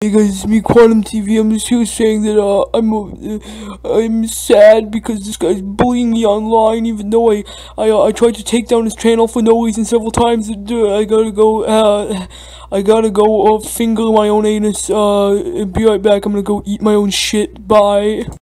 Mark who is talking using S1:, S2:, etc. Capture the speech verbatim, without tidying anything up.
S1: Hey guys, it's me, Quantum T V. I'm just here saying that uh, I'm uh, I'm sad because this guy's bullying me online. Even though I I uh, I tried to take down his channel for no reason several times. Uh, I gotta go. Uh, I gotta go uh, finger my own anus. Uh, and be right back. I'm gonna go eat my own shit. Bye.